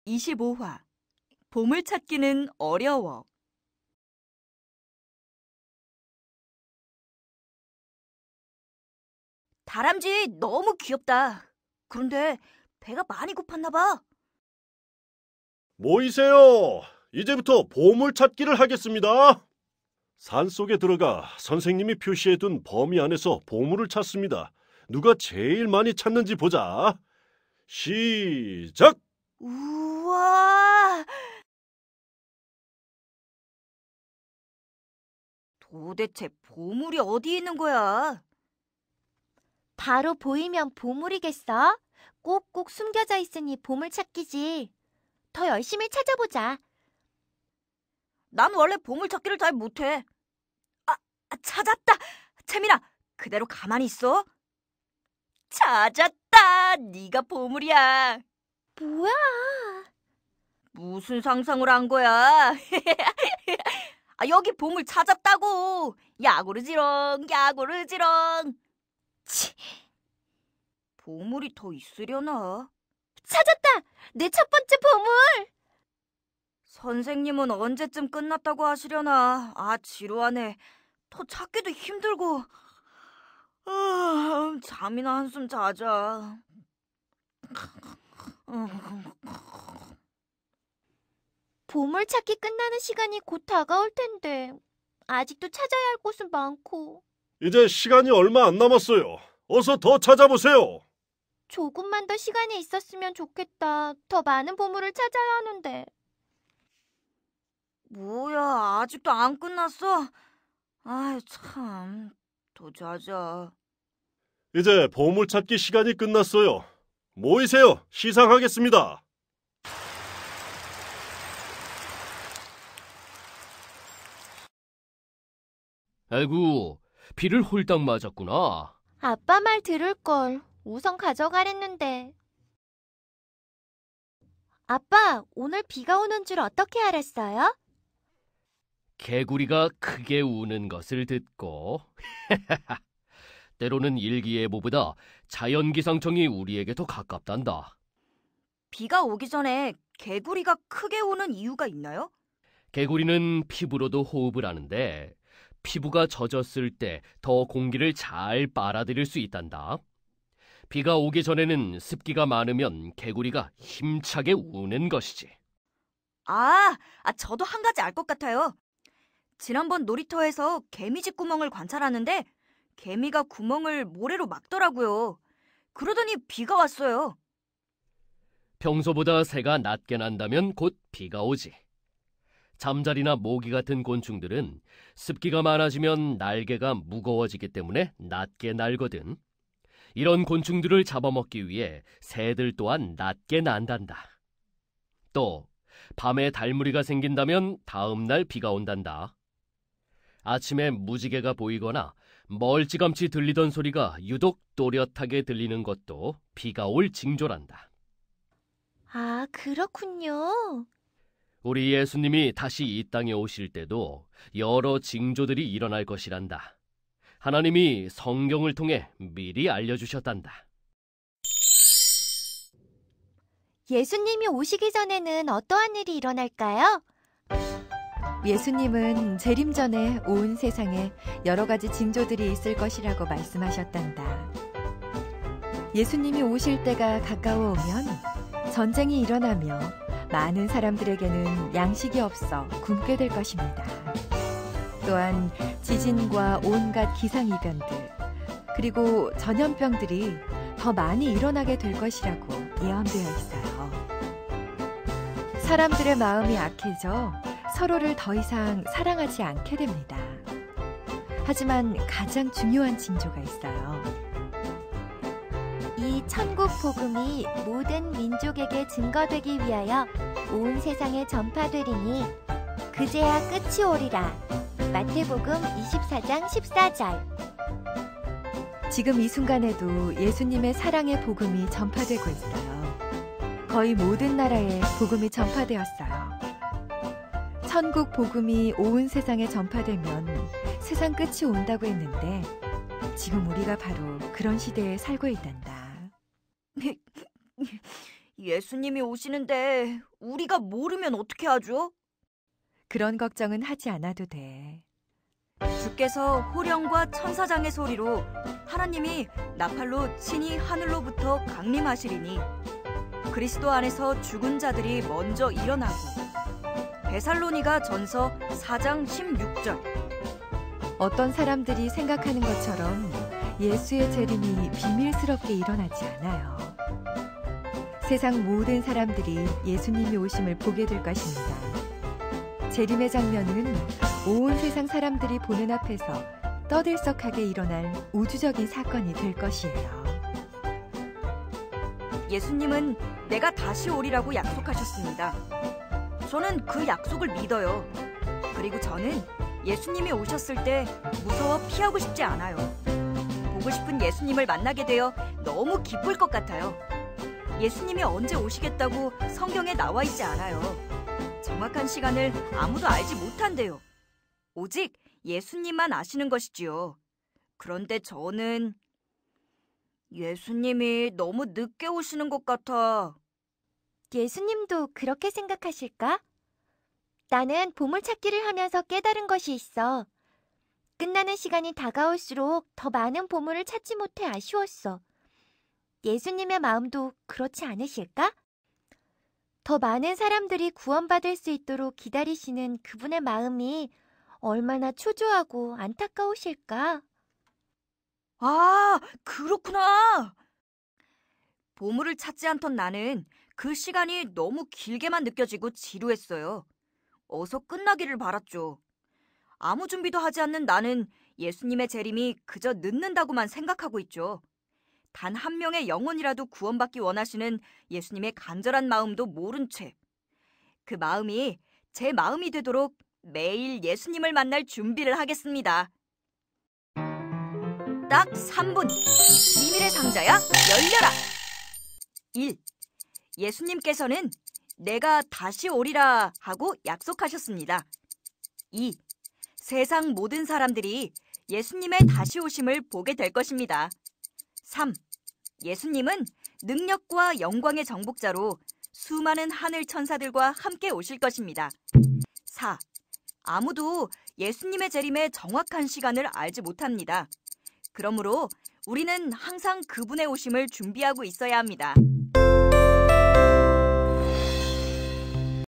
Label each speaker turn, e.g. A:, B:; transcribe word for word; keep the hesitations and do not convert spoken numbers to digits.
A: 이십오 화 보물찾기는 어려워. 다람쥐 너무 귀엽다. 그런데 배가 많이 고팠나 봐.
B: 모이세요. 이제부터 보물찾기를 하겠습니다. 산속에 들어가 선생님이 표시해둔 범위 안에서 보물을 찾습니다. 누가 제일 많이 찾는지 보자. 시작!
A: 우와! 도대체 보물이 어디 있는 거야?
C: 바로 보이면 보물이겠어? 꼭꼭 숨겨져 있으니 보물찾기지. 더 열심히 찾아보자.
A: 난 원래 보물찾기를 잘 못해. 아, 찾았다! 채민아, 그대로 가만히 있어. 찾았다! 네가 보물이야.
C: 뭐야?
A: 무슨 상상을 한 거야? 아, 여기 보물 찾았다고. 야구르지렁, 야구르지렁. 치, 보물이 더 있으려나?
C: 찾았다! 내 첫 번째 보물!
A: 선생님은 언제쯤 끝났다고 하시려나? 아, 지루하네. 더 찾기도 힘들고. 아, 잠이나 한숨 자자.
C: 보물 찾기 끝나는 시간이 곧 다가올 텐데 아직도 찾아야 할 곳은 많고.
B: 이제 시간이 얼마 안 남았어요. 어서 더 찾아보세요.
C: 조금만 더 시간이 있었으면 좋겠다. 더 많은 보물을 찾아야 하는데.
A: 뭐야, 아직도 안 끝났어? 아이, 참. 더 자자.
B: 이제 보물찾기 시간이 끝났어요. 모이세요. 시상하겠습니다.
D: 아이고, 비를 홀딱 맞았구나.
C: 아빠 말 들을 걸. 우선 가져가랬는데. 아빠, 오늘 비가 오는 줄 어떻게 알았어요?
D: 개구리가 크게 우는 것을 듣고. 때로는 일기예보보다 자연기상청이 우리에게 더 가깝단다.
A: 비가 오기 전에 개구리가 크게 우는 이유가 있나요?
D: 개구리는 피부로도 호흡을 하는데 피부가 젖었을 때 더 공기를 잘 빨아들일 수 있단다. 비가 오기 전에는 습기가 많으면 개구리가 힘차게 우는 것이지.
A: 아, 아 저도 한 가지 알 것 같아요. 지난번 놀이터에서 개미집 구멍을 관찰하는데 개미가 구멍을 모래로 막더라고요. 그러더니 비가 왔어요.
D: 평소보다 새가 낮게 난다면 곧 비가 오지. 잠자리나 모기 같은 곤충들은 습기가 많아지면 날개가 무거워지기 때문에 낮게 날거든. 이런 곤충들을 잡아먹기 위해 새들 또한 낮게 난단다. 또 밤에 달무리가 생긴다면 다음 날 비가 온단다. 아침에 무지개가 보이거나 멀찌감치 들리던 소리가 유독 또렷하게 들리는 것도 비가 올 징조란다.
C: 아, 그렇군요.
D: 우리 예수님이 다시 이 땅에 오실 때도 여러 징조들이 일어날 것이란다. 하나님이 성경을 통해 미리 알려주셨단다.
C: 예수님이 오시기 전에는 어떠한 일이 일어날까요?
E: 예수님은 재림 전에 온 세상에 여러 가지 징조들이 있을 것이라고 말씀하셨단다. 예수님이 오실 때가 가까워 오면 전쟁이 일어나며 많은 사람들에게는 양식이 없어 굶게 될 것입니다. 또한 지진과 온갖 기상이변들, 그리고 전염병들이 더 많이 일어나게 될 것이라고 예언되어 있어요. 사람들의 마음이 악해져 서로를 더 이상 사랑하지 않게 됩니다. 하지만 가장 중요한 징조가 있어요.
C: 이 천국 복음이 모든 민족에게 증거되기 위하여 온 세상에 전파되리니 그제야 끝이 오리라. 마태복음 이십사 장 십사 절.
E: 지금 이 순간에도 예수님의 사랑의 복음이 전파되고 있어요. 거의 모든 나라에 복음이 전파되었어요. 천국 복음이 온 세상에 전파되면 세상 끝이 온다고 했는데 지금 우리가 바로 그런 시대에 살고 있단다.
A: 예수님이 오시는데 우리가 모르면 어떻게 하죠?
E: 그런 걱정은 하지 않아도 돼.
A: 주께서 호령과 천사장의 소리로 하나님이 나팔로 친히 하늘로부터 강림하시리니 그리스도 안에서 죽은 자들이 먼저 일어나고. 데살로니가 전서 사 장 십육 절.
E: 어떤 사람들이 생각하는 것처럼 예수의 재림이 비밀스럽게 일어나지 않아요. 세상 모든 사람들이 예수님이 오심을 보게 될 것입니다. 재림의 장면은 온 세상 사람들이 보는 앞에서 떠들썩하게 일어날 우주적인 사건이 될 것이에요.
A: 예수님은 내가 다시 오리라고 약속하셨습니다. 저는 그 약속을 믿어요. 그리고 저는 예수님이 오셨을 때 무서워 피하고 싶지 않아요. 보고 싶은 예수님을 만나게 되어 너무 기쁠 것 같아요. 예수님이 언제 오시겠다고 성경에 나와 있지 않아요. 정확한 시간을 아무도 알지 못한대요. 오직 예수님만 아시는 것이지요. 그런데 저는 예수님이 너무 늦게 오시는 것 같아.
C: 예수님도 그렇게 생각하실까? 나는 보물찾기를 하면서 깨달은 것이 있어. 끝나는 시간이 다가올수록 더 많은 보물을 찾지 못해 아쉬웠어. 예수님의 마음도 그렇지 않으실까? 더 많은 사람들이 구원받을 수 있도록 기다리시는 그분의 마음이 얼마나 초조하고 안타까우실까?
A: 아, 그렇구나. 보물을 찾지 않던 나는 그 시간이 너무 길게만 느껴지고 지루했어요. 어서 끝나기를 바랐죠. 아무 준비도 하지 않는 나는 예수님의 재림이 그저 늦는다고만 생각하고 있죠. 단 한 명의 영혼이라도 구원받기 원하시는 예수님의 간절한 마음도 모른 채 그 마음이 제 마음이 되도록 매일 예수님을 만날 준비를 하겠습니다. 딱 삼 분. 비밀의 상자야 열려라. 일. 예수님께서는 내가 다시 오리라 하고 약속하셨습니다. 이. 세상 모든 사람들이 예수님의 다시 오심을 보게 될 것입니다. 삼. 예수님은 능력과 영광의 정복자로 수많은 하늘 천사들과 함께 오실 것입니다. 사. 아무도 예수님의 재림의 정확한 시간을 알지 못합니다. 그러므로 우리는 항상 그분의 오심을 준비하고 있어야 합니다.